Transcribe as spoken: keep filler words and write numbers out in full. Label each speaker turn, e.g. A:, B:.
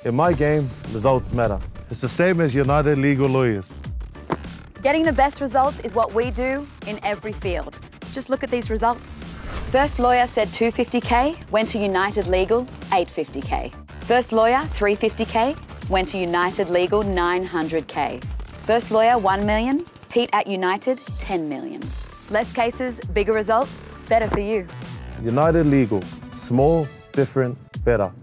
A: In my game, results matter. It's the same as United Legal Lawyers.
B: Getting the best results is what we do in every field. Just look at these results. First lawyer said two hundred fifty K, went to United Legal, eight hundred fifty K. First lawyer, three hundred fifty K, went to United Legal, nine hundred K. First lawyer, one million, Pete at United, ten million. Less cases, bigger results, better for you.
A: United Legal. Small, different, better.